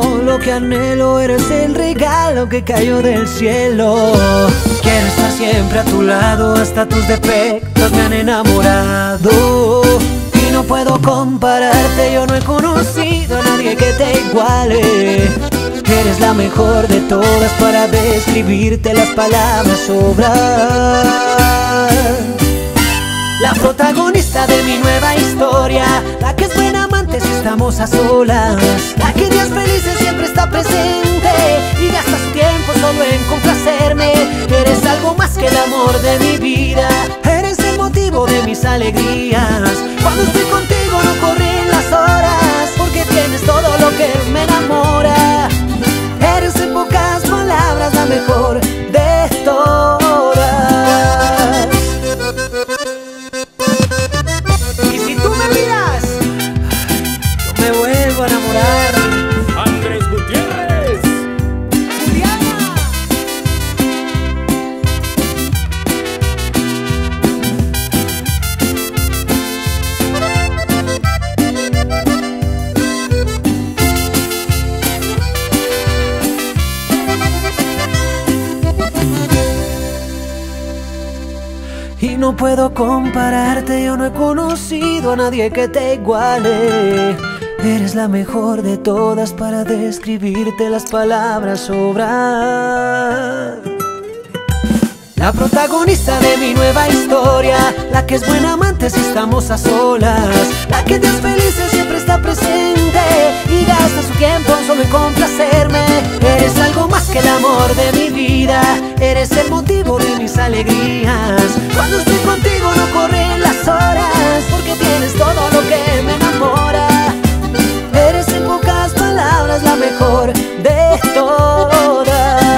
todo lo que anhelo, eres el regalo que cayó del cielo. Quiero estar siempre a tu lado, hasta tus defectos me han enamorado. Y no puedo compararte, yo no he conocido a nadie que te iguale. Eres la mejor de todas, para describirte las palabras sobran. La protagonista de mi nueva historia, la que es buena amante si estamos a solas, la que en días felices siempre está presente y gasta su tiempo solo en complacerme. Eres algo más que el amor de mi vida, eres el motivo de mis alegrías. Cuando estoy contigo no corren las horas, porque tienes todo lo que me enamora. Eres en pocas palabras la mejor de todas. Y si tú me miras, yo me vuelvo a enamorar. Andrés Gutiérrez. Juliana. Y no puedo compararte, yo no he conocido a nadie que te iguale. Eres la mejor de todas, para describirte las palabras sobran. La protagonista de mi nueva historia, la que es buena amante si estamos a solas, la que en días felices siempre está presente y gasta su tiempo solo en complacerme. Eres algo más que el amor de mi vida, eres el motivo de mis alegrías. Cuando estoy contigo no corren las horas, porque tienes todo lo que me enamora. Eres en pocas palabras la mejor de todas.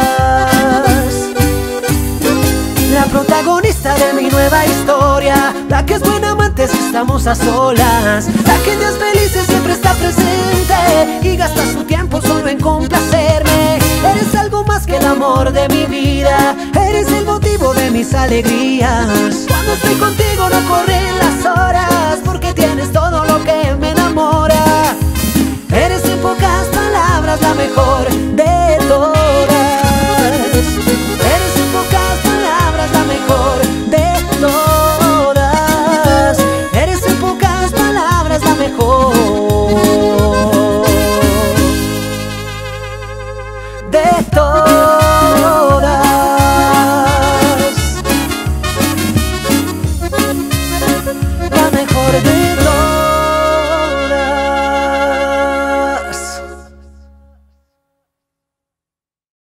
La protagonista de mi nueva historia, la que es buena amante si estamos a solas, la que en días felices siempre está presente y gasta su tiempo solo en complacerme. Eres algo más que el amor de mi vida, eres el motivo de mis alegrías. Cuando estoy contigo no corren las horas, porque tienes todo lo que me enamora. Eres en pocas palabras la mejor de todas. Eres en pocas palabras la mejor de todas. Eres en pocas palabras la mejor de todas. La mejor de todas.